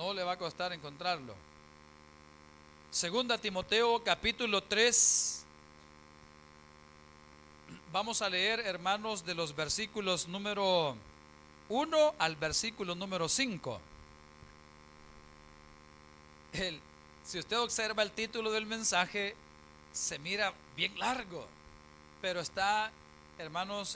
no le va a costar encontrarlo. Segunda Timoteo capítulo 3. Vamos a leer, hermanos, de los versículos número 1 al versículo número 5. Si usted observa el título del mensaje, se mira bien largo, pero está, hermanos,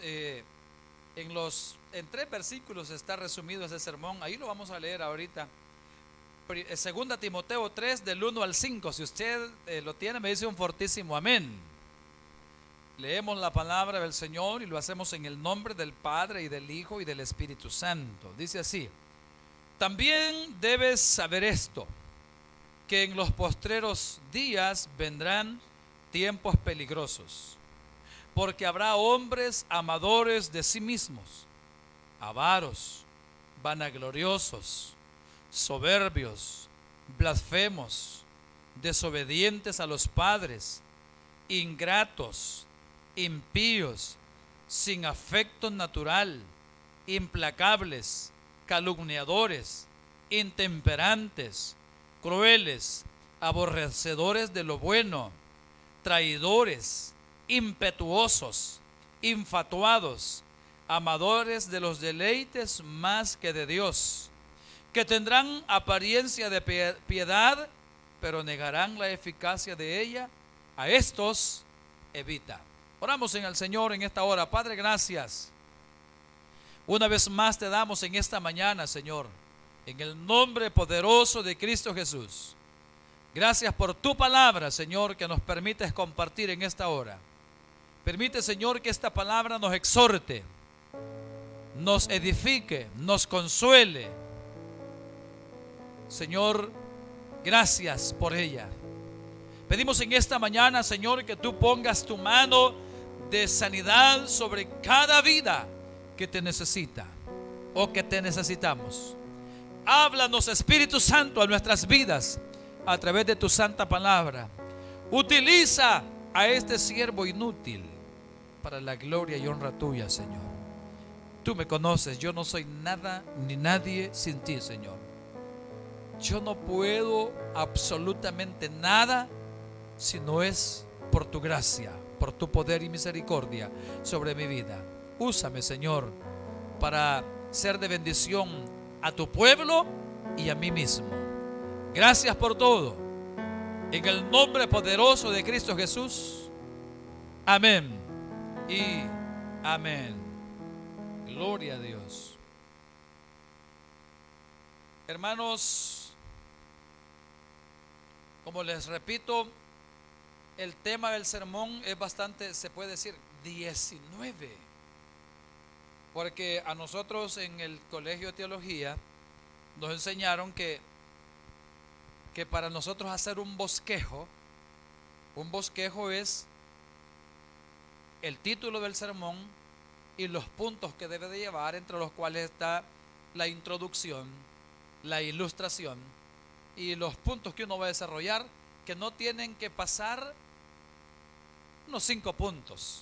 en 3 versículos está resumido ese sermón. Ahí lo vamos a leer ahorita. Segunda Timoteo 3 del 1 al 5. Si usted lo tiene, me dice un fortísimo amén. Leemos la palabra del Señor y lo hacemos en el nombre del Padre y del Hijo y del Espíritu Santo. Dice así: también debes saber esto, que en los postreros días vendrán tiempos peligrosos, porque habrá hombres amadores de sí mismos, avaros, vanagloriosos, soberbios, blasfemos, desobedientes a los padres, ingratos, impíos, sin afecto natural, implacables, calumniadores, intemperantes, crueles, aborrecedores de lo bueno, traidores, impetuosos, infatuados, amadores de los deleites más que de Dios, que tendrán apariencia de piedad, pero negarán la eficacia de ella. A estos evita. Oramos en el Señor en esta hora. Padre, gracias. Una vez más te damos en esta mañana, Señor, en el nombre poderoso de Cristo Jesús. Gracias por tu palabra, Señor, que nos permites compartir en esta hora. Permite, Señor, que esta palabra nos exhorte, nos edifique, nos consuele. Señor, gracias por ella. Pedimos en esta mañana, Señor, que tú pongas tu mano de sanidad sobre cada vida que te necesita o que te necesitamos. Háblanos, Espíritu Santo, a nuestras vidas a través de tu santa palabra. Utiliza a este siervo inútil para la gloria y honra tuya, Señor. Tú me conoces, yo no soy nada ni nadie sin ti, Señor. Yo no puedo absolutamente nada si no es por tu gracia, por tu poder y misericordia sobre mi vida. Úsame, Señor, para ser de bendición a tu pueblo y a mí mismo. Gracias por todo. En el nombre poderoso de Cristo Jesús. Amén y amén. Gloria a Dios. Hermanos, como les repito, el tema del sermón es bastante, se puede decir, 19. Porque a nosotros en el colegio de teología nos enseñaron que para nosotros hacer un bosquejo es el título del sermón y los puntos que debe de llevar, entre los cuales está la introducción, la ilustración y los puntos que uno va a desarrollar, que no tienen que pasar unos 5 puntos,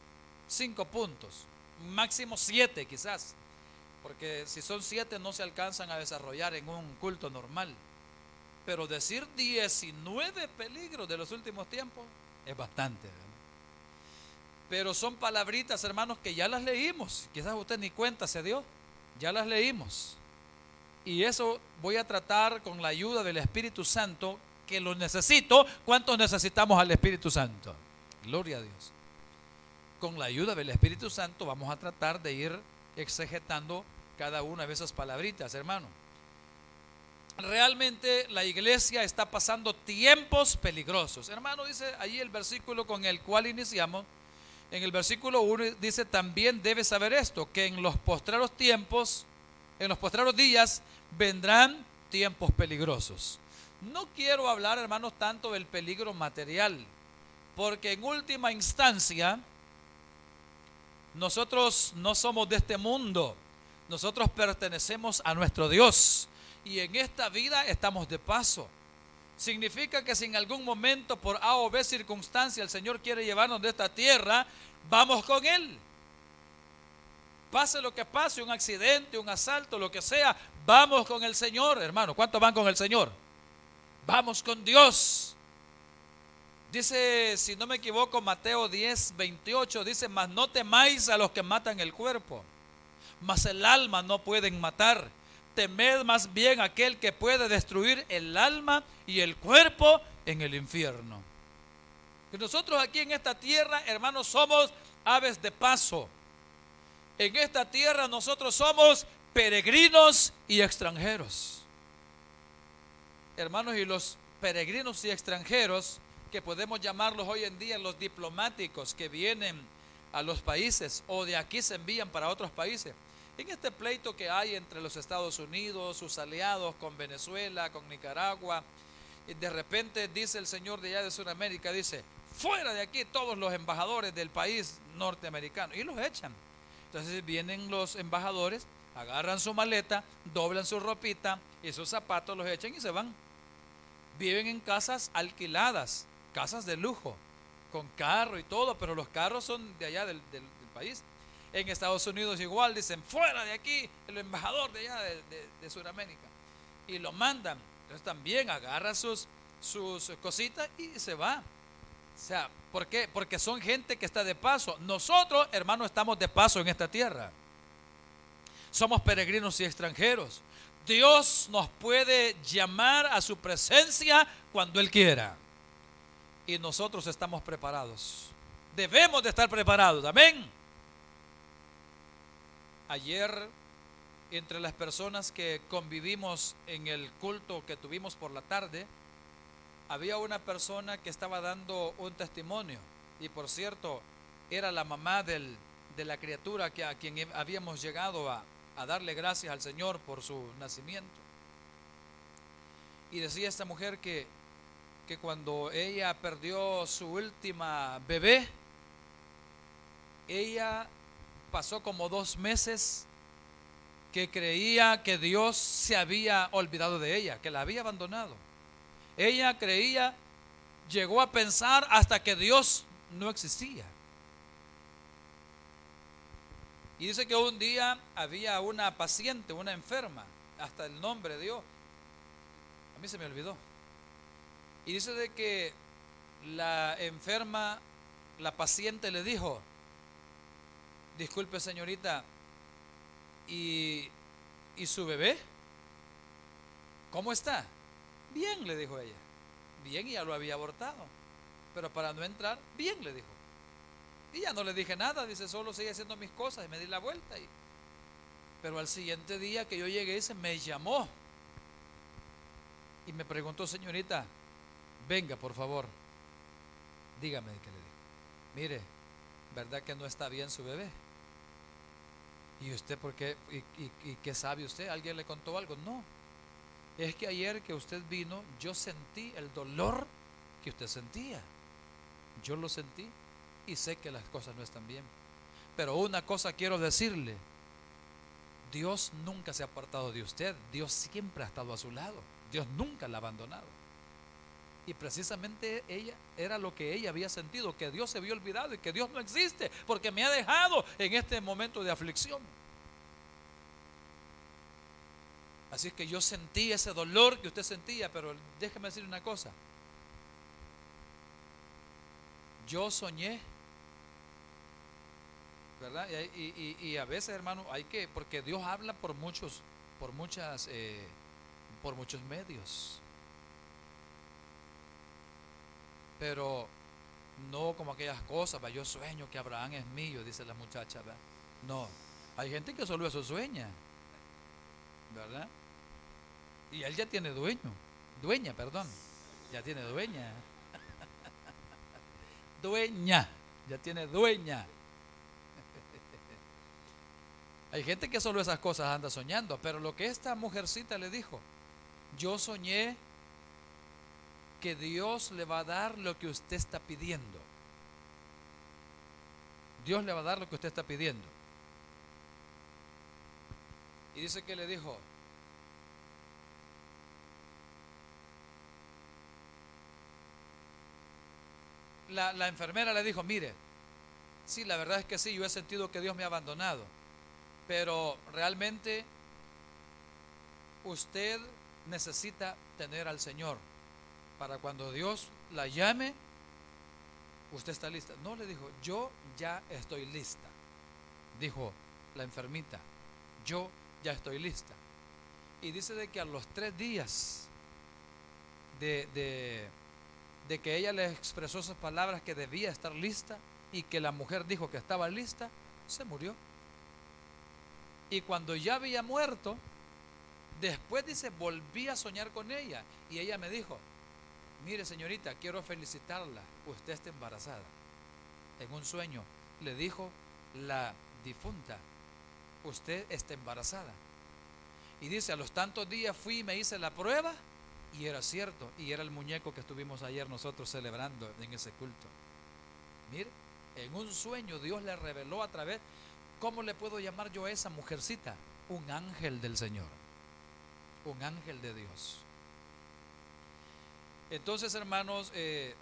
máximo 7 quizás, porque si son 7 no se alcanzan a desarrollar en un culto normal. Pero decir 19 peligros de los últimos tiempos es bastante, ¿verdad? Pero son palabritas, hermanos, que ya las leímos. Quizás usted ni cuenta se dio, ya las leímos. Y eso voy a tratar con la ayuda del Espíritu Santo, que lo necesito. ¿Cuántos necesitamos al Espíritu Santo? Gloria a Dios. Con la ayuda del Espíritu Santo vamos a tratar de ir exegetando cada una de esas palabritas, hermano. Realmente la iglesia está pasando tiempos peligrosos. Hermano, dice allí el versículo con el cual iniciamos. En el versículo 1 dice: también debes saber esto, que en los postreros tiempos, en los postreros días vendrán tiempos peligrosos. No quiero hablar, hermanos, tanto del peligro material, porque en última instancia nosotros no somos de este mundo. Nosotros pertenecemos a nuestro Dios y en esta vida estamos de paso. Significa que si en algún momento por A o B circunstancia el Señor quiere llevarnos de esta tierra, vamos con Él. Pase lo que pase, un accidente, un asalto, lo que sea, vamos con el Señor, hermano. ¿Cuántos van con el Señor? Vamos con Dios. Dice, si no me equivoco, Mateo 10:28, dice, mas no temáis a los que matan el cuerpo, mas el alma no pueden matar. Temed más bien a aquel que puede destruir el alma y el cuerpo en el infierno. Que nosotros aquí en esta tierra, hermanos, somos aves de paso. En esta tierra nosotros somos peregrinos y extranjeros. Hermanos, y los peregrinos y extranjeros, que podemos llamarlos hoy en día los diplomáticos que vienen a los países o de aquí se envían para otros países. En este pleito que hay entre los Estados Unidos, sus aliados, con Venezuela, con Nicaragua, y de repente dice el señor de allá de Sudamérica, dice, fuera de aquí todos los embajadores del país norteamericano, y los echan. Entonces vienen los embajadores, agarran su maleta, doblan su ropita y sus zapatos, los echan y se van. Viven en casas alquiladas, casas de lujo, con carro y todo, pero los carros son de allá del país. En Estados Unidos igual, dicen, fuera de aquí, el embajador de allá de Sudamérica. Y lo mandan. Entonces también agarra sus cositas y se va. O sea, ¿por qué? Porque son gente que está de paso. Nosotros, hermanos, estamos de paso en esta tierra. Somos peregrinos y extranjeros. Dios nos puede llamar a su presencia cuando Él quiera. Y nosotros estamos preparados. Debemos de estar preparados. Amén. Ayer, entre las personas que convivimos en el culto que tuvimos por la tarde, había una persona que estaba dando un testimonio. Y por cierto, era la mamá de la criatura a quien habíamos llegado a darle gracias al Señor por su nacimiento. Y decía esta mujer que cuando ella perdió su última bebé, ella pasó como 2 meses que creía que Dios se había olvidado de ella, que la había abandonado. Ella creía, llegó a pensar hasta que Dios no existía. Y dice que un día había una paciente, una enferma, hasta el nombre dio, a mí se me olvidó. Y dice de que la enferma, la paciente le dijo, disculpe señorita, ¿y su bebé? ¿Cómo está? Bien, le dijo ella. Bien, y ya lo había abortado. Pero para no entrar, bien, le dijo. Y ya no le dije nada, dice, solo seguí haciendo mis cosas y me di la vuelta. Pero al siguiente día que yo llegué, dice, me llamó y me preguntó, señorita, venga por favor, dígame qué le dijo. Mire, ¿verdad que no está bien su bebé? ¿Y usted por qué? ¿Y qué sabe usted? ¿Alguien le contó algo? No, es que ayer que usted vino, yo sentí el dolor que usted sentía. Yo lo sentí y sé que las cosas no están bien. Pero una cosa quiero decirle, Dios nunca se ha apartado de usted. Dios siempre ha estado a su lado. Dios nunca la ha abandonado. Y precisamente ella era lo que ella había sentido, que Dios se había olvidado y que Dios no existe porque me ha dejado en este momento de aflicción. Así que yo sentí ese dolor que usted sentía, pero déjeme decir una cosa. Yo soñé, ¿verdad? Y a veces, hermano, hay que, porque Dios habla por muchos medios. Pero no como aquellas cosas, yo sueño que Abraham es mío, dice la muchacha, ¿verdad? No, hay gente que solo eso sueña, ¿verdad? Y él ya tiene dueña, perdón, ya tiene dueña, ya tiene dueña. Hay gente que solo esas cosas anda soñando, pero lo que esta mujercita le dijo, yo soñé que Dios le va a dar lo que usted está pidiendo. Dios le va a dar lo que usted está pidiendo. Y dice que le dijo, la enfermera le dijo, mire, sí, la verdad es que sí, yo he sentido que Dios me ha abandonado, Pero realmente usted necesita tener al Señor para cuando Dios la llame, usted está lista. No, le dijo, yo ya estoy lista. Dijo la enfermita, yo ya estoy lista. Y dice de que a los 3 días de que ella le expresó esas palabras, que debía estar lista, y que la mujer dijo que estaba lista, se murió. Y cuando ya había muerto, después dice, volví a soñar con ella, y ella me dijo, mire señorita, quiero felicitarla, usted está embarazada. En un sueño le dijo la difunta, usted está embarazada. Y dice, a los tantos días fui y me hice la prueba, y era cierto, y era el muñeco que estuvimos ayer nosotros celebrando en ese culto. Mire, en un sueño Dios le reveló a través, ¿cómo le puedo llamar yo a esa mujercita? Un ángel del Señor, un ángel de Dios. Entonces, hermanos,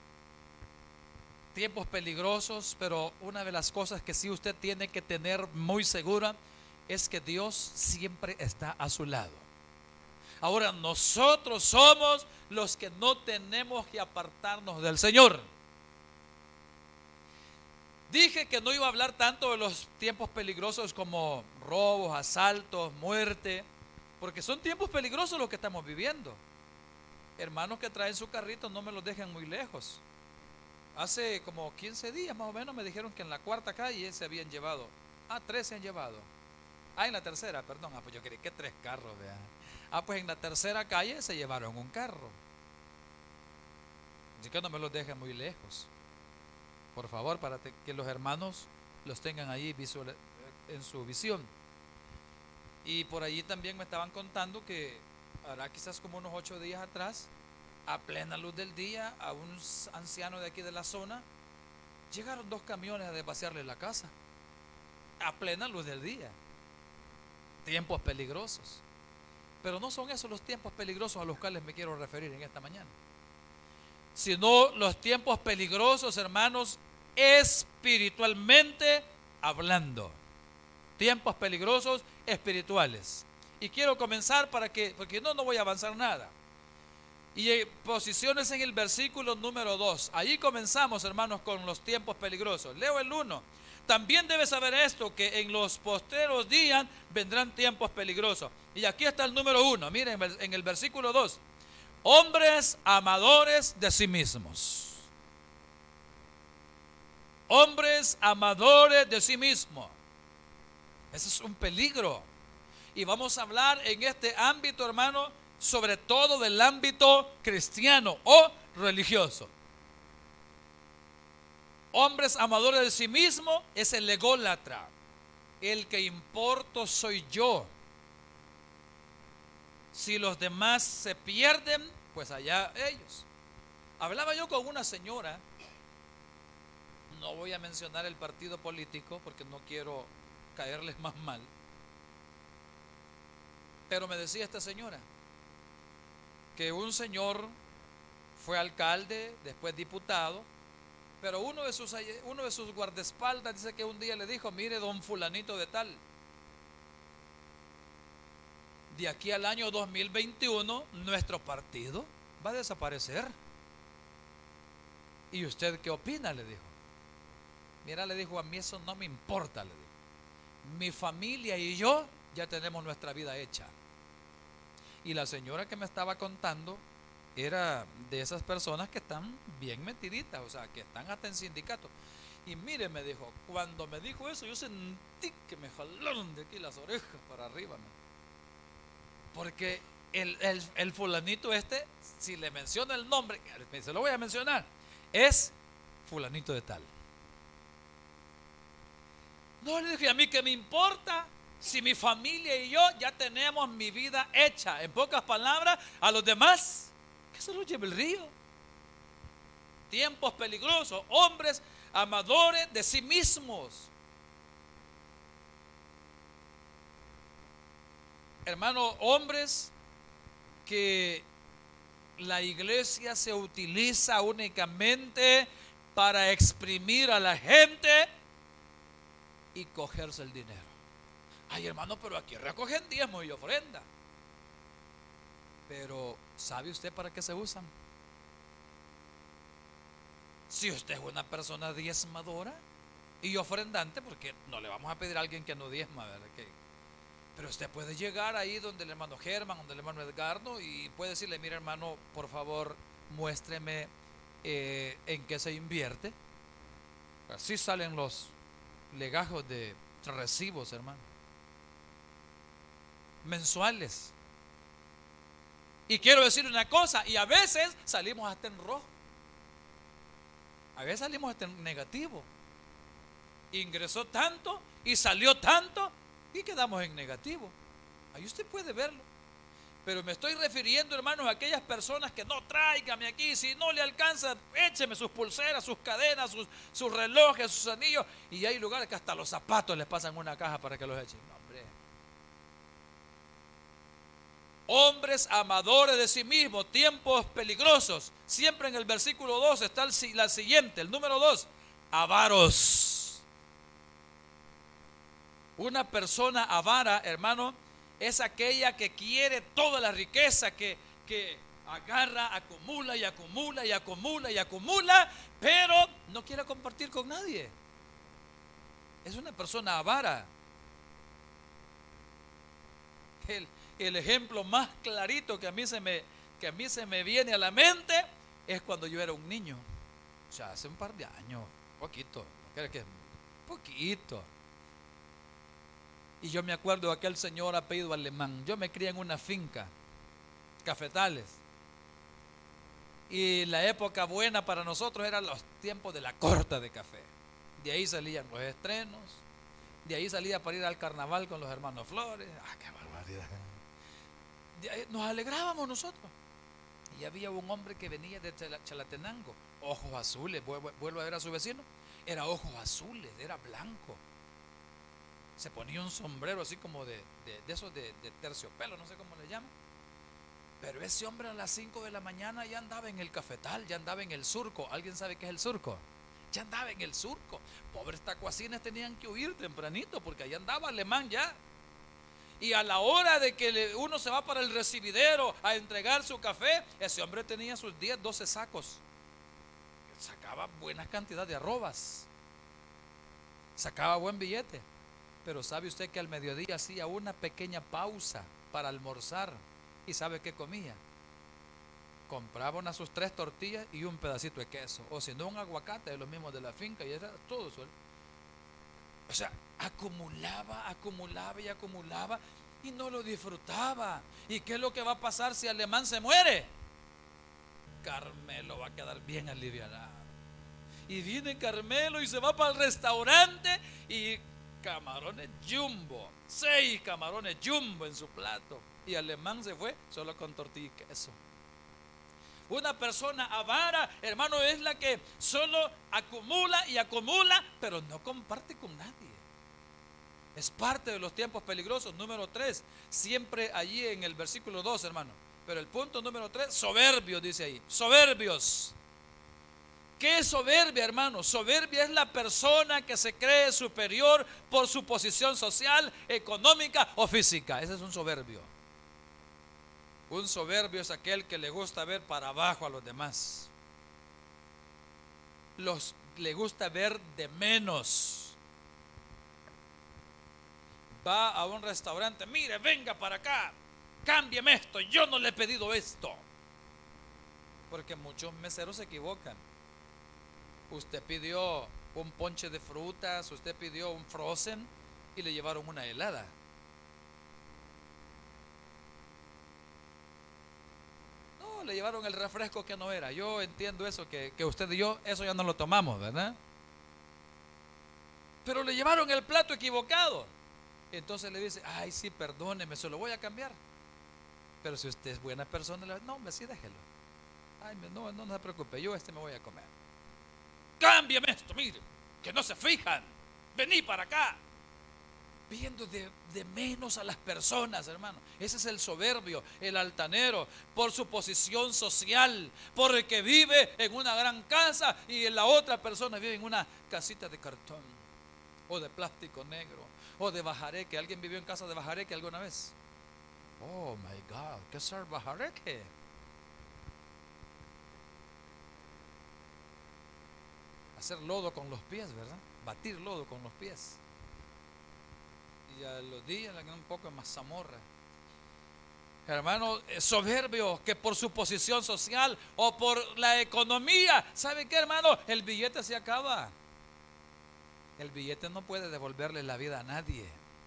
tiempos peligrosos, pero una de las cosas que sí usted tiene que tener muy segura es que Dios siempre está a su lado. Ahora, nosotros somos los que no tenemos que apartarnos del Señor. Dije que no iba a hablar tanto de los tiempos peligrosos como robos, asaltos, muerte, porque son tiempos peligrosos los que estamos viviendo. Hermanos que traen su carrito, no me los dejen muy lejos. Hace como 15 días más o menos me dijeron que en la 4ª calle se habían llevado. 3 se han llevado. En la 3ª, perdón. Pues yo creí que 3 carros, vean. Pues en la 3ª calle se llevaron un carro. Así que no me los dejen muy lejos, por favor, para que los hermanos los tengan ahí en su visión. Y por allí también me estaban contando que hará quizás como unos 8 días atrás, a plena luz del día, a un anciano de aquí de la zona, llegaron 2 camiones a desvaciarle la casa, a plena luz del día. Tiempos peligrosos. Pero no son esos los tiempos peligrosos a los cuales me quiero referir en esta mañana, sino los tiempos peligrosos, hermanos, espiritualmente hablando. Tiempos peligrosos espirituales. Y quiero comenzar porque no voy a avanzar nada. Y posiciones en el versículo número 2. Ahí comenzamos, hermanos, con los tiempos peligrosos. Leo el 1. También debes saber esto, que en los postreros días vendrán tiempos peligrosos. Y aquí está el número 1. Miren en el versículo 2. Hombres amadores de sí mismos. Hombres amadores de sí mismos. Ese es un peligro. Y vamos a hablar en este ámbito, hermano, sobre todo del ámbito cristiano o religioso. Hombres amadores de sí mismos es el ególatra. El que importo soy yo. Si los demás se pierden, pues allá ellos. Hablaba yo con una señora, no voy a mencionar el partido político porque no quiero caerles más mal, pero me decía esta señora que un señor fue alcalde, después diputado, pero uno de sus guardaespaldas dice que un día le dijo: mire, don fulanito de tal, de aquí al año 2021 nuestro partido va a desaparecer. ¿Y usted qué opina?, le dijo. Mira, le dijo, a mí eso no me importa, le dijo. Mi familia y yo ya tenemos nuestra vida hecha. Y la señora que me estaba contando era de esas personas que están bien metiditas, o sea, que están hasta en sindicato. Y mire, me dijo, cuando me dijo eso, yo sentí que me jalaron de aquí las orejas para arriba, porque el fulanito este, si le menciona el nombre, se lo voy a mencionar, es fulanito de tal. No, le dije, a mí que me importa si mi familia y yo ya tenemos mi vida hecha. En pocas palabras, a los demás, que se los lleve el río. Tiempos peligrosos, hombres amadores de sí mismos. Hermanos, hombres que la iglesia se utiliza únicamente para exprimir a la gente y cogerse el dinero. Ay, hermano, pero aquí recogen diezmo y ofrenda. Pero ¿sabe usted para qué se usan? Si usted es una persona diezmadora y ofrendante, porque no le vamos a pedir a alguien que no diezma, ¿verdad? Pero usted puede llegar ahí donde el hermano Germán, donde el hermano Edgardo, y puede decirle: mira, hermano, por favor, muéstreme en qué se invierte. Así salen los legajos de recibos, hermano, mensuales. Y quiero decir una cosa, y a veces salimos hasta en rojo, a veces salimos hasta en negativo. Ingresó tanto y salió tanto y quedamos en negativo. Ahí usted puede verlo. Pero me estoy refiriendo, hermanos, a aquellas personas que no, tráigame aquí, si no le alcanza, écheme sus pulseras, sus cadenas, sus relojes, sus anillos. Y hay lugares que hasta los zapatos les pasan una caja para que los echen. No, hombre. Hombres amadores de sí mismos, tiempos peligrosos. Siempre en el versículo 2 está la siguiente, el número 2, avaros. Una persona avara, hermano, es aquella que quiere toda la riqueza, que agarra, acumula y acumula y acumula y acumula, pero no quiere compartir con nadie. Es una persona avara. El ejemplo más clarito que a mí se me viene a la mente es cuando yo era un niño. O sea, hace un par de años, poquito, poquito. Y yo me acuerdo de aquel señor apellido Alemán. Yo me crié en una finca, cafetales. Y la época buena para nosotros eran los tiempos de la corta de café. De ahí salían los estrenos. De ahí salía para ir al carnaval con los hermanos Flores. ¡Ah, qué barbaridad! De ahí nos alegrábamos nosotros. Y había un hombre que venía de Chalatenango, ojos azules. Vuelvo a ver a su vecino. Era ojos azules, era blanco. Se ponía un sombrero así como de esos de terciopelo, no sé cómo le llaman. Pero ese hombre a las 5 de la mañana ya andaba en el cafetal, ya andaba en el surco. ¿Alguien sabe qué es el surco? Ya andaba en el surco. Pobres tacuacines tenían que huir tempranito porque allá andaba Alemán ya. Y a la hora de que uno se va para el recibidero a entregar su café, ese hombre tenía sus 10, 12 sacos. Sacaba buena cantidad de arrobas. Sacaba buen billete. Pero ¿sabe usted que al mediodía hacía una pequeña pausa para almorzar? ¿Y sabe qué comía? Compraba unas sus 3 tortillas y un pedacito de queso. O si no, un aguacate de los mismos de la finca. Y era todo eso. O sea, acumulaba, acumulaba y acumulaba. Y no lo disfrutaba. ¿Y qué es lo que va a pasar si Alemán se muere? Carmelo va a quedar bien aliviado. Y viene Carmelo y se va para el restaurante y camarones jumbo, 6 camarones jumbo en su plato. Y Alemán se fue solo con tortilla y queso. Una persona avara, hermano, es la que solo acumula y acumula, pero no comparte con nadie. Es parte de los tiempos peligrosos. Número 3, siempre allí en el versículo 2, hermano. Pero el punto número 3, soberbios, dice ahí. Soberbios. ¿Qué es soberbia, hermano? Soberbia es la persona que se cree superior por su posición social, económica o física. Ese es un soberbio. Un soberbio es aquel que le gusta ver para abajo a los demás. Le gusta ver de menos. Va a un restaurante, mire, venga para acá, cámbieme esto, yo no le he pedido esto. Porque muchos meseros se equivocan. Usted pidió un ponche de frutas, usted pidió un frozen y le llevaron una helada. No, le llevaron el refresco que no era. Yo entiendo eso, que usted y yo, eso ya no lo tomamos, ¿verdad? Pero le llevaron el plato equivocado. Entonces le dice: ay, sí, perdóneme, se lo voy a cambiar. Pero si usted es buena persona, le dice: no, sí, déjelo. Ay, no se preocupe, yo me voy a comer. Cámbiame esto, mire, que no se fijan. Vení para acá. Viendo de menos a las personas, hermano. Ese es el soberbio, el altanero, por su posición social, porque vive en una gran casa y la otra persona vive en una casita de cartón o de plástico negro O de bajareque. ¿Alguien vivió en casa de bajareque alguna vez? Oh my God, ¿qué es ser bajareque? Hacer lodo con los pies, ¿verdad? Batir lodo con los pies. Y a los días le queda un poco de mazamorra. Hermano, soberbios que por su posición social o por la economía, ¿sabe qué, hermano? El billete se acaba. El billete no puede devolverle la vida a nadie.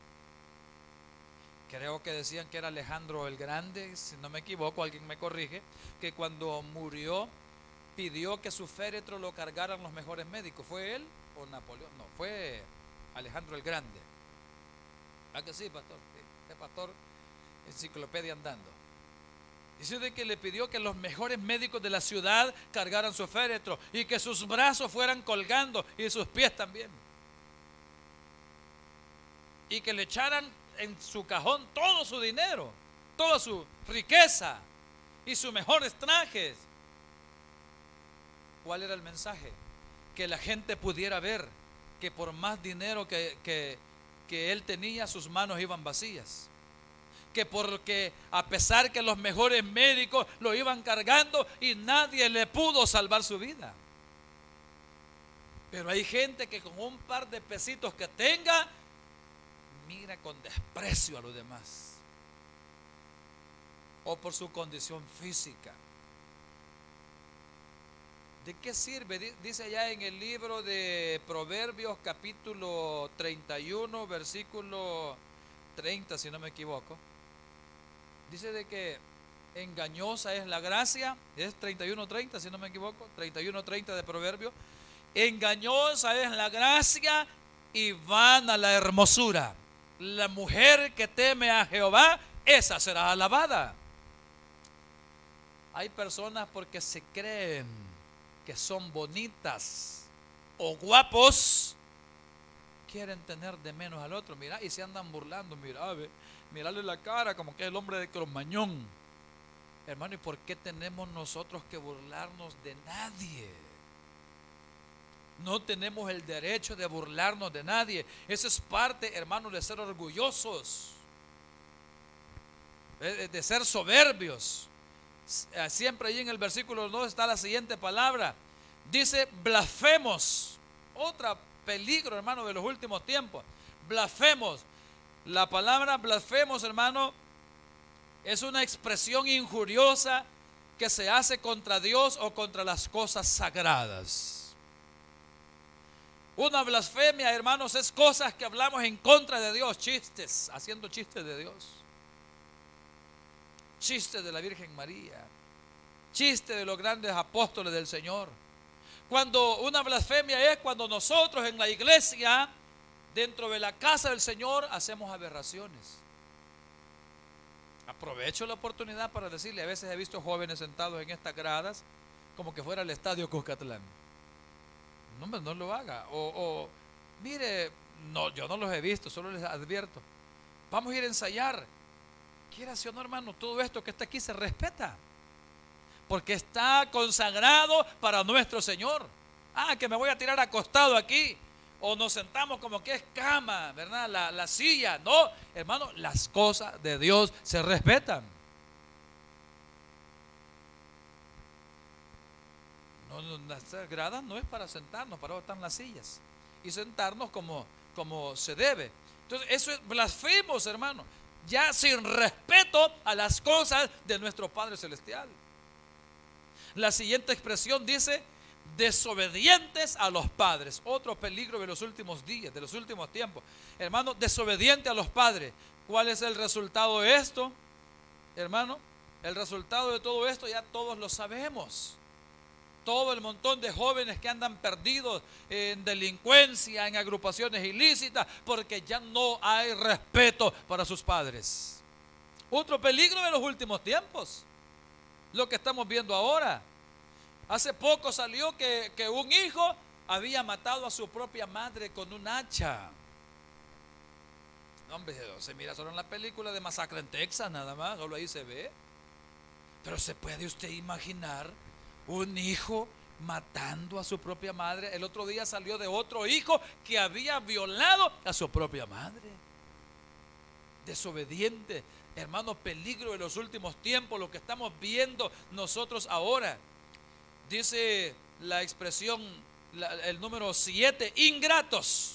Creo que decían que era Alejandro el Grande, si no me equivoco, alguien me corrige, que cuando murió pidió que su féretro lo cargaran los mejores médicos. ¿Fue él o Napoleón? No, fue Alejandro el Grande. ¿Ah que sí, pastor? Este pastor, enciclopedia andando. Dice de que le pidió que los mejores médicos de la ciudad cargaran su féretro y que sus brazos fueran colgando y sus pies también. Y que le echaran en su cajón todo su dinero, toda su riqueza y sus mejores trajes. ¿Cuál era el mensaje? Que la gente pudiera ver que por más dinero que él tenía, sus manos iban vacías. Que porque a pesar que los mejores médicos lo iban cargando y nadie le pudo salvar su vida. Pero hay gente que con un par de pesitos que tenga, mira con desprecio a los demás. O por su condición física. ¿De qué sirve? Dice allá en el libro de Proverbios capítulo 31, versículo 30, si no me equivoco. Dice de que engañosa es la gracia, es 31:30, si no me equivoco, 31:30 de Proverbios. Engañosa es la gracia y vana la hermosura. La mujer que teme a Jehová, esa será alabada. Hay personas porque se creen que son bonitas o guapos, quieren tener de menos al otro. Mira, y se andan burlando. Mira, mirarle la cara como que es el hombre de Cromañón. Hermano, ¿y por qué tenemos nosotros que burlarnos de nadie? No tenemos el derecho de burlarnos de nadie. Eso es parte, hermano, de ser orgullosos, de ser soberbios. Siempre ahí en el versículo 2 está la siguiente palabra. Dice blasfemos. Otro peligro, hermano, de los últimos tiempos. Blasfemos. La palabra blasfemos, hermano, es una expresión injuriosa que se hace contra Dios o contra las cosas sagradas. Una blasfemia, hermanos, es cosas que hablamos en contra de Dios. Chistes, haciendo chistes de Dios. Chiste de la Virgen María, chiste de los grandes apóstoles del Señor. Cuando una blasfemia es cuando nosotros en la iglesia, dentro de la casa del Señor, hacemos aberraciones. Aprovecho la oportunidad para decirle, a veces he visto jóvenes sentados en estas gradas como que fuera el estadio Cuscatlán. No lo haga. Mire, no, yo no los he visto, solo les advierto. Vamos a ir a ensayar. Quiera sí o no, hermano, todo esto que está aquí se respeta, porque está consagrado para nuestro Señor. Que me voy a tirar acostado aquí, o nos sentamos como que es cama, ¿verdad? La silla. No, hermano, las cosas de Dios se respetan. Las gradas no es para sentarnos, para eso están las sillas, y sentarnos como se debe. Entonces, eso es blasfemos, hermano. Ya sin respeto a las cosas de nuestro Padre Celestial. La siguiente expresión dice desobedientes a los padres. Otro peligro de los últimos días, de los últimos tiempos. Hermano, desobediente a los padres. ¿Cuál es el resultado de esto? Hermano, el resultado de todo esto ya todos lo sabemos. Todo el montón de jóvenes que andan perdidos en delincuencia, en agrupaciones ilícitas, porque ya no hay respeto para sus padres. Otro peligro de los últimos tiempos, lo que estamos viendo ahora. Hace poco salió que un hijo había matado a su propia madre con un hacha. Hombre, se mira solo en la película de Masacre en Texas, nada más, solo ahí se ve. Pero se puede usted imaginar un hijo matando a su propia madre. El otro día salió de otro hijo que había violado a su propia madre. Desobediente. Hermano, peligro de los últimos tiempos, lo que estamos viendo nosotros ahora. Dice la expresión, el número 7, ingratos.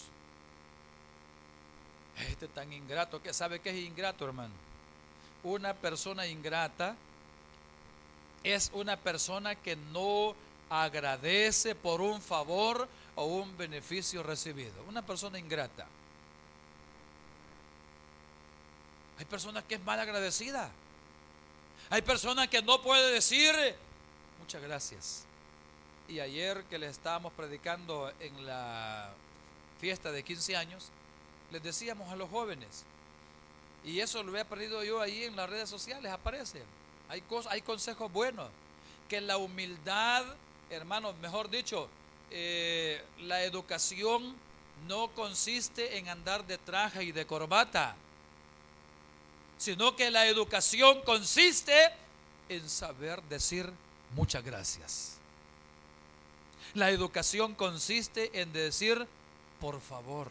Este tan ingrato, que sabe que es ingrato, hermano. Una persona ingrata es una persona que no agradece por un favor o un beneficio recibido. Una persona ingrata. Hay personas que es mal agradecida. Hay personas que no puede decir muchas gracias. Y ayer que le estábamos predicando en la fiesta de 15 años, les decíamos a los jóvenes, y eso lo he aprendido yo ahí en las redes sociales, aparece. Hay consejos buenos, que la humildad, hermanos, mejor dicho, la educación no consiste en andar de traje y de corbata, sino que la educación consiste en saber decir muchas gracias. La educación consiste en decir por favor.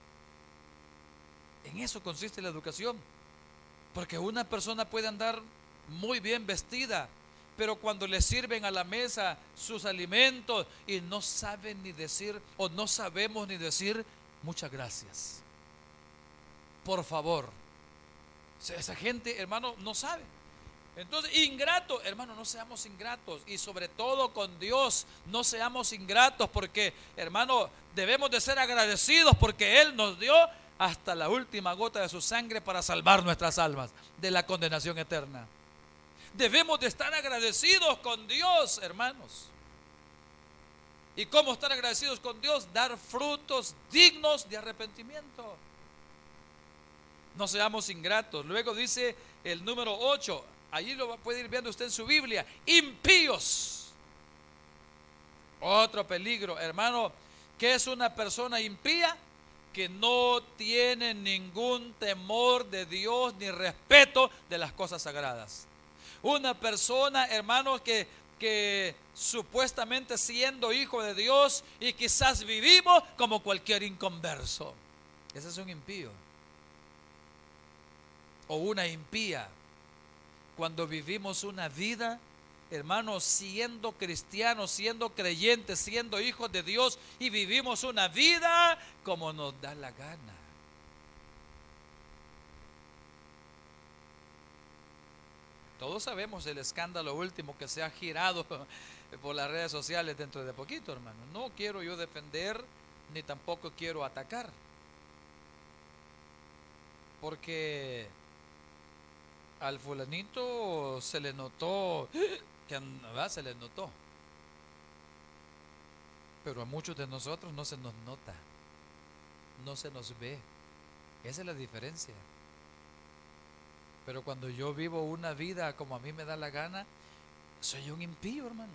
En eso consiste la educación. Porque una persona puede andar muy bien vestida, pero cuando le sirven a la mesa sus alimentos y no saben ni decir, o no sabemos ni decir muchas gracias, por favor. Esa gente, hermano, no sabe. Entonces, ingrato, hermano, no seamos ingratos. Y sobre todo con Dios, no seamos ingratos, porque, hermano, debemos de ser agradecidos porque Él nos dio hasta la última gota de su sangre para salvar nuestras almas de la condenación eterna. Debemos de estar agradecidos con Dios, hermanos. ¿Y cómo estar agradecidos con Dios? Dar frutos dignos de arrepentimiento. No seamos ingratos. Luego dice el número 8, allí lo puede ir viendo usted en su Biblia, impíos. Otro peligro, hermano. ¿Qué es una persona impía? Que no tiene ningún temor de Dios ni respeto de las cosas sagradas. Una persona, hermanos, que supuestamente siendo hijo de Dios y quizás vivimos como cualquier inconverso. Ese es un impío o una impía. Cuando vivimos una vida, hermanos, siendo cristianos, siendo creyentes, siendo hijos de Dios, y vivimos una vida como nos da la gana. Todos sabemos el escándalo último que se ha girado por las redes sociales dentro de poquito, hermano. No quiero yo defender ni tampoco quiero atacar, porque al fulanito se le notó se le notó, pero a muchos de nosotros no se nos nota, no se nos ve. Esa es la diferencia. Pero cuando yo vivo una vida como a mí me da la gana, soy un impío, hermano.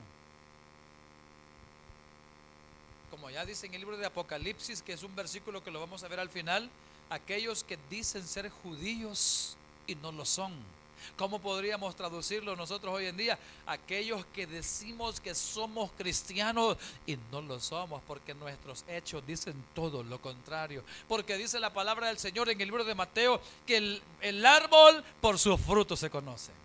Como ya dice en el libro de Apocalipsis, que es un versículo que lo vamos a ver al final, aquellos que dicen ser judíos y no lo son. ¿Cómo podríamos traducirlo nosotros hoy en día? Aquellos que decimos que somos cristianos y no lo somos, porque nuestros hechos dicen todo lo contrario. Porque dice la palabra del Señor en el libro de Mateo que el árbol por sus frutos se conoce.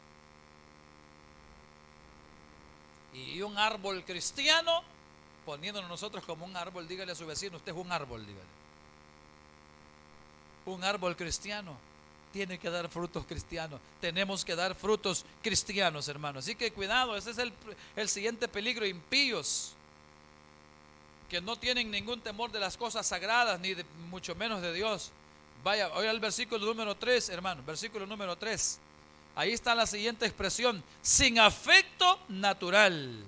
Y un árbol cristiano, poniéndonos nosotros como un árbol, dígale a su vecino, usted es un árbol, dígale. Un árbol cristiano tiene que dar frutos cristianos. Tenemos que dar frutos cristianos, hermanos. Así que cuidado, ese es el siguiente peligro. Impíos que no tienen ningún temor de las cosas sagradas, ni mucho menos de Dios. Vaya, oiga el versículo número 3, hermano. Versículo número 3. Ahí está la siguiente expresión: sin afecto natural.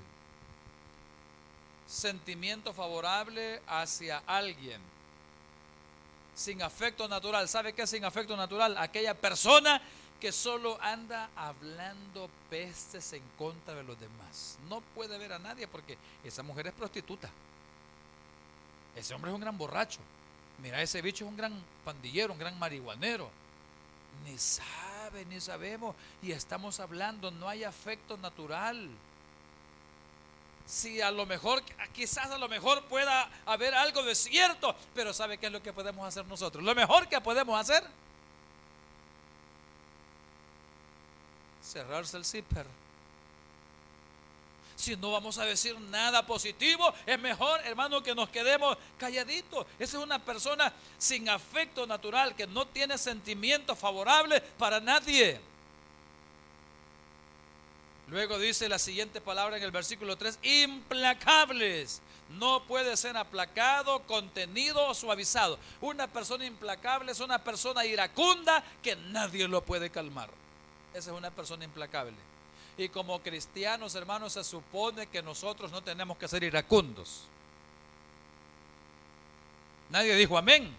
Sentimiento favorable hacia alguien. Sin afecto natural. ¿Sabe qué es sin afecto natural? Aquella persona que solo anda hablando pestes en contra de los demás. No puede ver a nadie porque esa mujer es prostituta. Ese hombre es un gran borracho. Mira, ese bicho es un gran pandillero, un gran marihuanero. Ni sabe, ni sabemos. Y estamos hablando, no hay afecto natural. Si a lo mejor, quizás a lo mejor pueda haber algo de cierto, pero ¿sabe qué es lo que podemos hacer nosotros? Lo mejor que podemos hacer, cerrarse el zipper. Si no vamos a decir nada positivo, es mejor, hermano, que nos quedemos calladitos. Esa es una persona sin afecto natural, que no tiene sentimientos favorables para nadie. Luego dice la siguiente palabra en el versículo 3, implacables. No puede ser aplacado, contenido o suavizado. Una persona implacable es una persona iracunda que nadie lo puede calmar. Esa es una persona implacable. Y como cristianos, hermanos, se supone que nosotros no tenemos que ser iracundos. Nadie dijo amén.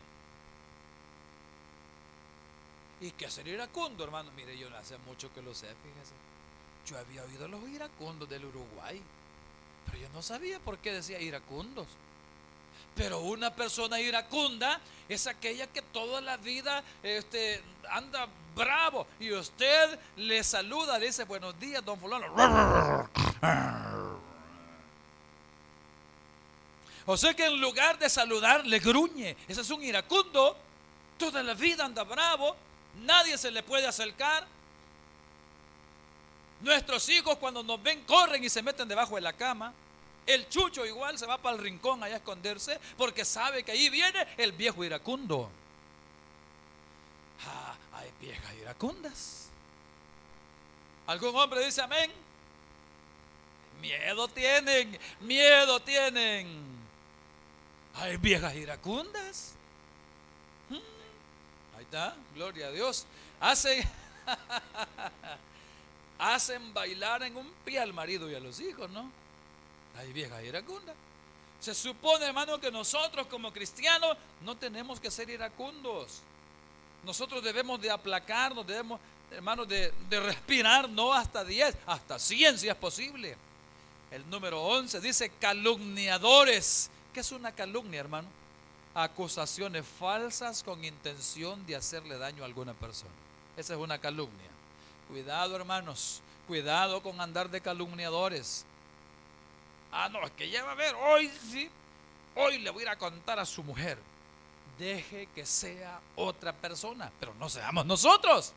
¿Y qué ser iracundo, hermano? Mire, yo hace mucho que lo sé, fíjese. Yo había oído los iracundos del Uruguay, pero yo no sabía por qué decía iracundos. Pero una persona iracunda es aquella que toda la vida anda bravo y usted le saluda, le dice buenos días, don fulano. O sea que en lugar de saludar le gruñe. Ese es un iracundo. Toda la vida anda bravo, nadie se le puede acercar. Nuestros hijos cuando nos ven corren y se meten debajo de la cama. El chucho igual se va para el rincón allá a esconderse porque sabe que ahí viene el viejo iracundo. Hay viejas iracundas. ¿Algún hombre dice amén? Miedo tienen, miedo tienen. Hay viejas iracundas. Ahí está, gloria a Dios. Hacen bailar en un pie al marido y a los hijos, ¿no? Hay viejas iracundas. Se supone, hermano, que nosotros como cristianos no tenemos que ser iracundos. Nosotros debemos de aplacarnos, debemos, hermanos, de respirar, no hasta 10, hasta 100 si es posible. El número 11 dice calumniadores. ¿Qué es una calumnia, hermano? Acusaciones falsas con intención de hacerle daño a alguna persona. Esa es una calumnia. Cuidado, hermanos, cuidado con andar de calumniadores. No, es que ya va a ver, hoy sí, hoy le voy a ir a contar a su mujer. Deje que sea otra persona, pero no seamos nosotros.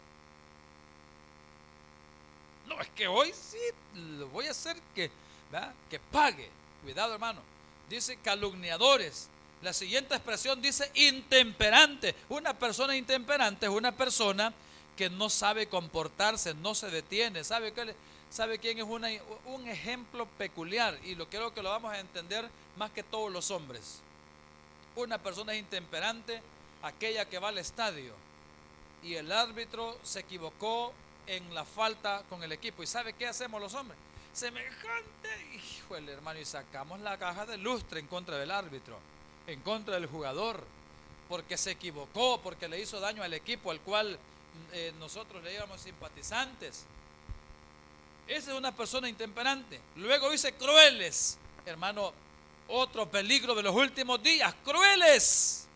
No, es que hoy sí le voy a hacer que pague. Cuidado, hermano. Dice calumniadores. La siguiente expresión dice intemperante. Una persona intemperante es una persona que no sabe comportarse, no se detiene. ¿Sabe quién es un ejemplo peculiar? Y creo que lo vamos a entender más que todos los hombres. Una persona intemperante, aquella que va al estadio y el árbitro se equivocó en la falta con el equipo. ¿Y sabe qué hacemos los hombres? Semejante, híjole, hermano, y sacamos la caja de lustre en contra del árbitro, en contra del jugador, porque se equivocó, porque le hizo daño al equipo al cual nosotros le íbamos simpatizantes. Esa es una persona intemperante. Luego dice crueles, hermano, otro peligro de los últimos días, crueles.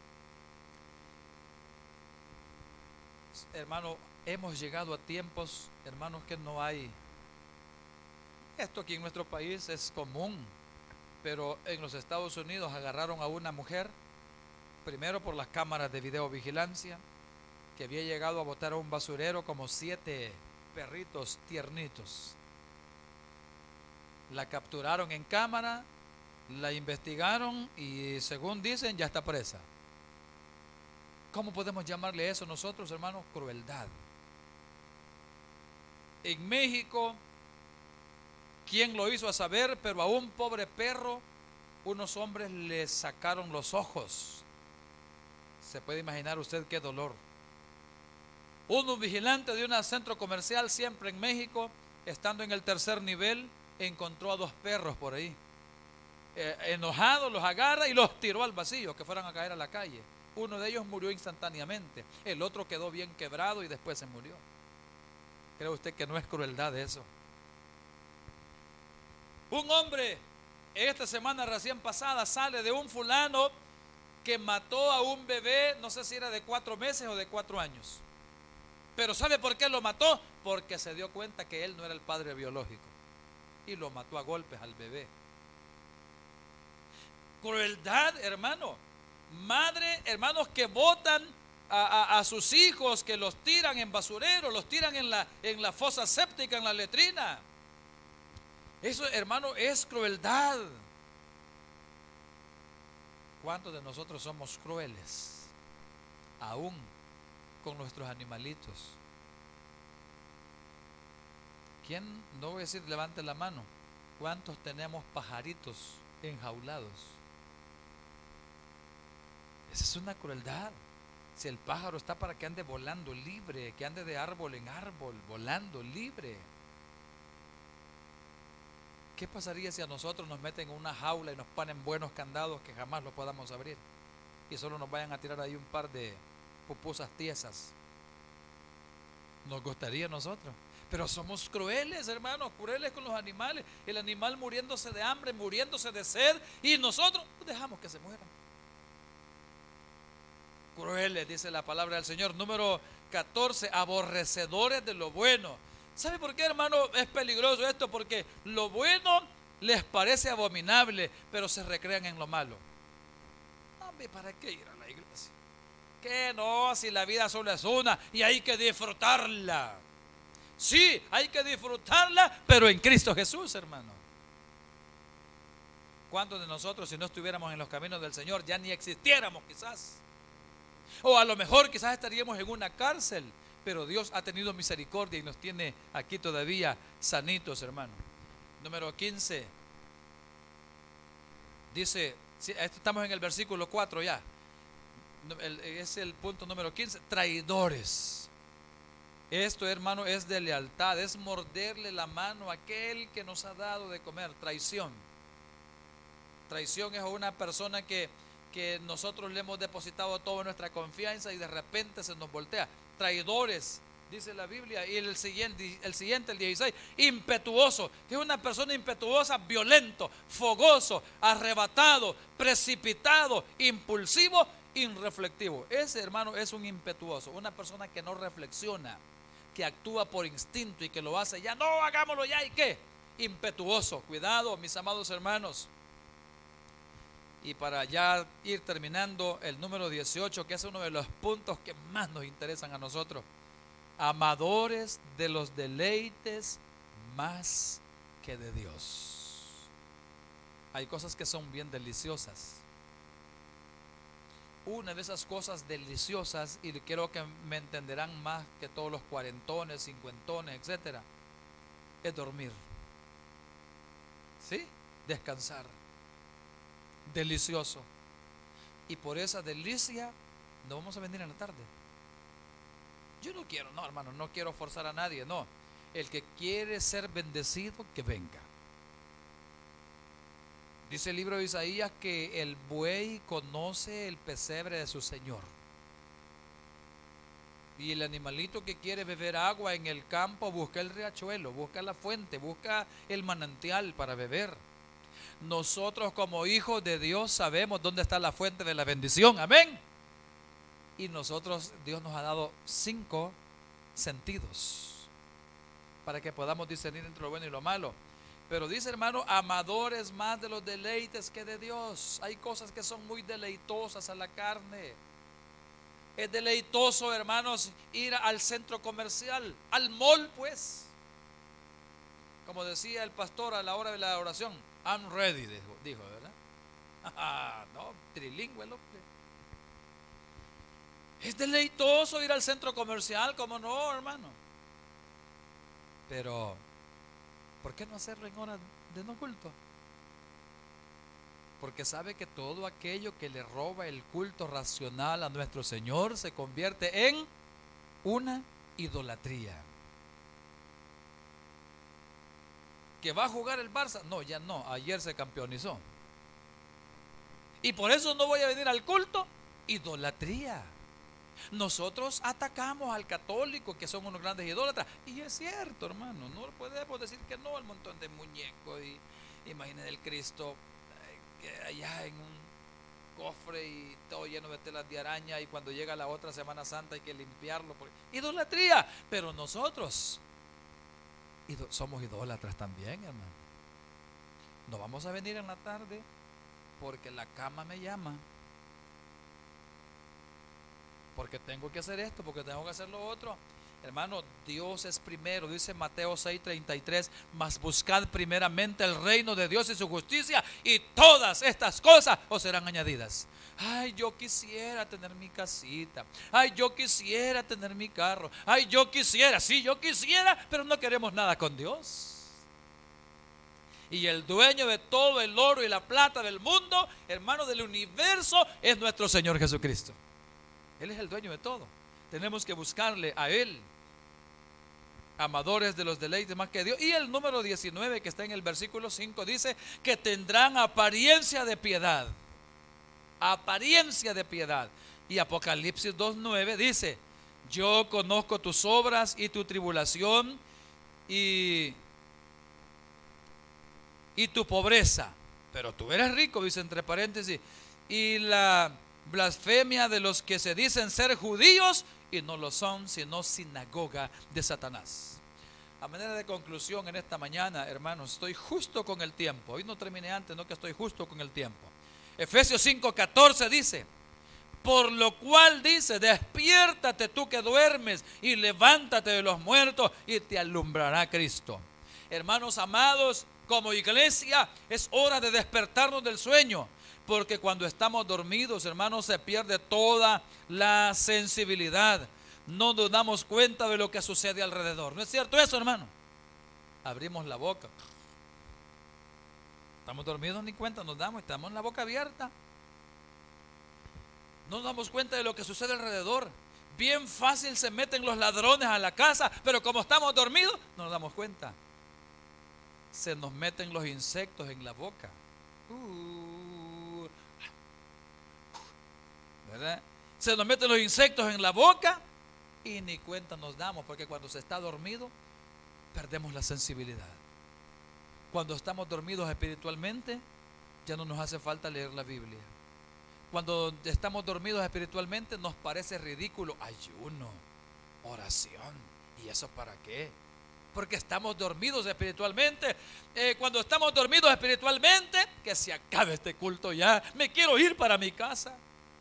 Hermano, hemos llegado a tiempos, hermanos, que no hay. Esto aquí en nuestro país es común, pero en los Estados Unidos agarraron a una mujer, primero por las cámaras de videovigilancia, que había llegado a botar a un basurero como 7 perritos tiernitos. La capturaron en cámara, la investigaron y según dicen ya está presa. ¿Cómo podemos llamarle eso nosotros, hermanos? Crueldad. En México, ¿quién lo hizo a saber? Pero a un pobre perro, unos hombres le sacaron los ojos. Se puede imaginar usted qué dolor. Un vigilante de un centro comercial, siempre en México, estando en el 3er nivel, encontró a 2 perros por ahí. Enojado, los agarra y los tiró al vacío, que fueran a caer a la calle. Uno de ellos murió instantáneamente, el otro quedó bien quebrado y después se murió. ¿Cree usted que no es crueldad eso? Un hombre, esta semana recién pasada, sale de un fulano que mató a un bebé, no sé si era de 4 meses o de 4 años. Pero ¿sabe por qué lo mató? Porque se dio cuenta que él no era el padre biológico. y lo mató a golpes al bebé. Crueldad, hermano. Madre, hermanos, que botan a sus hijos, que los tiran en basurero, los tiran en la fosa séptica, en la letrina. Eso, hermano, es crueldad. ¿Cuántos de nosotros somos crueles aún con nuestros animalitos? ¿Quién, no voy a decir levante la mano, cuántos tenemos pajaritos enjaulados? Esa es una crueldad. Si el pájaro está para que ande volando libre, que ande de árbol en árbol, volando libre. ¿Qué pasaría si a nosotros nos meten en una jaula y nos ponen buenos candados que jamás los podamos abrir? Y solo nos vayan a tirar ahí un par de pupusas tiesas. Nos gustaría a nosotros. Pero somos crueles, hermanos, crueles con los animales. El animal muriéndose de hambre, muriéndose de sed, y nosotros dejamos que se mueran. Crueles, dice la palabra del Señor. Número 14, aborrecedores de lo bueno. ¿Sabe por qué, hermano, es peligroso esto? Porque lo bueno les parece abominable, pero se recrean en lo malo. ¿Para qué ir a la iglesia? Que no, si la vida solo es una y hay que disfrutarla. Sí, hay que disfrutarla, pero en Cristo Jesús, hermano. ¿Cuántos de nosotros, si no estuviéramos en los caminos del Señor, ya ni existiéramos quizás? O a lo mejor quizás estaríamos en una cárcel, pero Dios ha tenido misericordia y nos tiene aquí todavía sanitos, hermano. Número 15. Dice, estamos en el versículo 4 ya. Es el punto número 15. Traidores. Esto, hermano, es de lealtad, es morderle la mano a aquel que nos ha dado de comer. Traición. Traición es a una persona que nosotros le hemos depositado toda nuestra confianza y de repente se nos voltea. Traidores, dice la Biblia. Y el siguiente, el 16, impetuoso, que es una persona impetuosa, violento, fogoso, arrebatado, precipitado, impulsivo, irreflectivo. Ese, hermano, es un impetuoso, una persona que no reflexiona, que actúa por instinto y que lo hace ya, no, hagámoslo ya, ¿y qué? Impetuoso. Cuidado, mis amados hermanos. Y para ya ir terminando, el número 18, que es uno de los puntos que más nos interesan a nosotros. Amadores de los deleites más que de Dios. Hay cosas que son bien deliciosas. Una de esas cosas deliciosas, y creo que me entenderán más que todos los cuarentones, cincuentones, etcétera, es dormir. ¿Sí? Descansar. Delicioso. Y por esa delicia no vamos a venir en la tarde. Yo no quiero, no, hermano, no quiero forzar a nadie, no. El que quiere ser bendecido, que venga. Dice el libro de Isaías que el buey conoce el pesebre de su señor. Y el animalito que quiere beber agua en el campo busca el riachuelo, busca la fuente, busca el manantial para beber. Nosotros como hijos de Dios sabemos dónde está la fuente de la bendición, amén. Y nosotros, Dios nos ha dado 5 sentidos para que podamos discernir entre lo bueno y lo malo. Pero dice, hermano, amadores más de los deleites que de Dios. Hay cosas que son muy deleitosas a la carne. Es deleitoso, hermanos, ir al centro comercial, al mall, pues. Como decía el pastor a la hora de la oración, I'm ready, dijo, ¿verdad? No, trilingüe el hombre. Es deleitoso ir al centro comercial, ¿cómo no, hermano? Pero, ¿por qué no hacerlo en horas de no culto? Porque sabe que todo aquello que le roba el culto racional a nuestro Señor se convierte en una idolatría. ¿Que va a jugar el Barça? No, ya no, ayer se campeonizó. Y por eso no voy a venir al culto. Idolatría. Nosotros atacamos al católico, que son unos grandes idólatras. Y es cierto, hermano, no podemos decir que no al montón de muñecos. Y imaginen el Cristo que allá en un cofre y todo lleno de telas de araña, y cuando llega la otra Semana Santa hay que limpiarlo. Idolatría. Pero nosotros somos idólatras también, hermano. No vamos a venir en la tarde porque la cama me llama, porque tengo que hacer esto, porque tengo que hacer lo otro. Hermano, Dios es primero, dice Mateo 6:33, mas buscad primeramente el reino de Dios y su justicia, y todas estas cosas os serán añadidas. Ay, yo quisiera tener mi casita. Ay, yo quisiera tener mi carro. Ay, yo quisiera, sí, yo quisiera, pero no queremos nada con Dios. Y el dueño de todo el oro y la plata del mundo, hermano, del universo, es nuestro Señor Jesucristo. Él es el dueño de todo. Tenemos que buscarle a Él. Amadores de los deleites más que Dios. Y el número 19 que está en el versículo 5 dice que tendrán apariencia de piedad. Apariencia de piedad. Y Apocalipsis 2:9 dice: yo conozco tus obras y tu tribulación y tu pobreza, pero tú eres rico, dice entre paréntesis, y la blasfemia de los que se dicen ser judíos y no lo son, sino sinagoga de Satanás. A manera de conclusión en esta mañana, hermanos, estoy justo con el tiempo. Hoy no terminé antes, no, que estoy justo con el tiempo. Efesios 5:14 dice: por lo cual dice, despiértate tú que duermes y levántate de los muertos y te alumbrará Cristo. Hermanos amados, como iglesia es hora de despertarnos del sueño, porque cuando estamos dormidos, hermanos, se pierde toda la sensibilidad. No nos damos cuenta de lo que sucede alrededor. ¿No es cierto eso, hermano? Abrimos la boca. Estamos dormidos, ni cuenta nos damos, estamos en la boca abierta. No nos damos cuenta de lo que sucede alrededor. Bien fácil se meten los ladrones a la casa, pero como estamos dormidos, no nos damos cuenta. Se nos meten los insectos en la boca. ¿Verdad? Se nos meten los insectos en la boca y ni cuenta nos damos, porque cuando se está dormido perdemos la sensibilidad. Cuando estamos dormidos espiritualmente ya no nos hace falta leer la Biblia. Cuando estamos dormidos espiritualmente nos parece ridículo ayuno, oración. ¿Y eso para qué? Porque estamos dormidos espiritualmente. Cuando estamos dormidos espiritualmente, que se acabe este culto ya, me quiero ir para mi casa.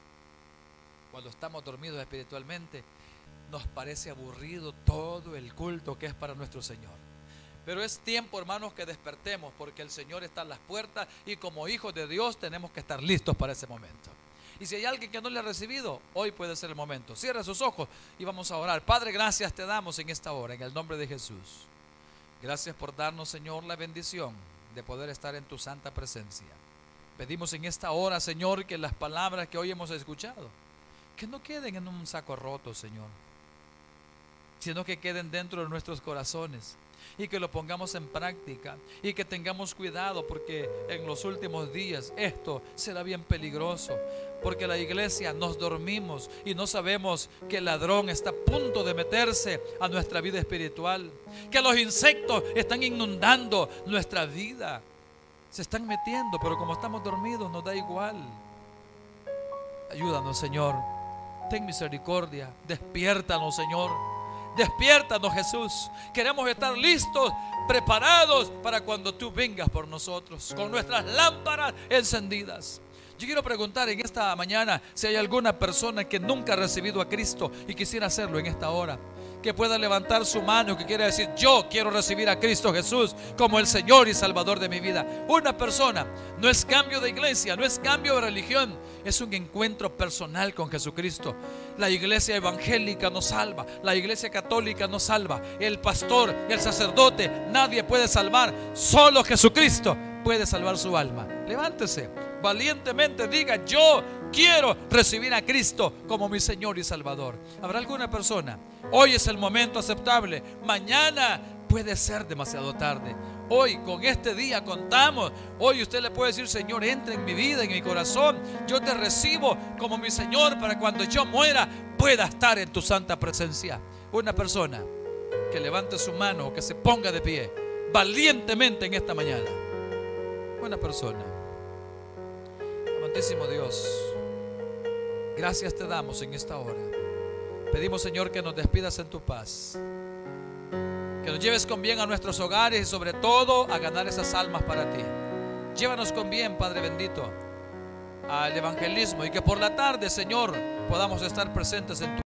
Cuando estamos dormidos espiritualmente, nos parece aburrido todo el culto que es para nuestro Señor. Pero es tiempo, hermanos, que despertemos, porque el Señor está a las puertas y como hijos de Dios tenemos que estar listos para ese momento. Y si hay alguien que no le ha recibido, hoy puede ser el momento. Cierra sus ojos y vamos a orar. Padre, gracias te damos en esta hora, en el nombre de Jesús. Gracias por darnos, Señor, la bendición de poder estar en tu santa presencia. Pedimos en esta hora, Señor, que las palabras que hoy hemos escuchado, que no queden en un saco roto, Señor, sino que queden dentro de nuestros corazones y que lo pongamos en práctica y que tengamos cuidado, porque en los últimos días esto será bien peligroso, porque la iglesia nos dormimos y no sabemos que el ladrón está a punto de meterse a nuestra vida espiritual, que los insectos están inundando nuestra vida, se están metiendo, pero como estamos dormidos nos da igual. Ayúdanos, Señor, ten misericordia, despiértanos, Señor. Despiértanos, Jesús. Queremos estar listos, preparados para cuando tú vengas por nosotros, con nuestras lámparas encendidas. Yo quiero preguntar en esta mañana si hay alguna persona que nunca ha recibido a Cristo y quisiera hacerlo en esta hora, que pueda levantar su mano, que quiera decir: yo quiero recibir a Cristo Jesús como el Señor y Salvador de mi vida. Una persona. No es cambio de iglesia, no es cambio de religión, es un encuentro personal con Jesucristo. La iglesia evangélica nos salva, la iglesia católica nos salva, el pastor, el sacerdote, nadie puede salvar, solo Jesucristo puede salvar su alma. Levántese, valientemente diga: yo quiero recibir a Cristo como mi Señor y Salvador. ¿Habrá alguna persona? Hoy es el momento aceptable, mañana puede ser demasiado tarde. Hoy, con este día contamos. Hoy usted le puede decir: Señor, entra en mi vida, en mi corazón. Yo te recibo como mi Señor, para cuando yo muera pueda estar en tu santa presencia. Una persona que levante su mano, que se ponga de pie valientemente en esta mañana. Una persona. Amantísimo Dios, gracias te damos en esta hora. Pedimos, Señor, que nos despidas en tu paz, que nos lleves con bien a nuestros hogares y sobre todo a ganar esas almas para ti. Llévanos con bien, Padre bendito, al evangelismo, y que por la tarde, Señor, podamos estar presentes en tu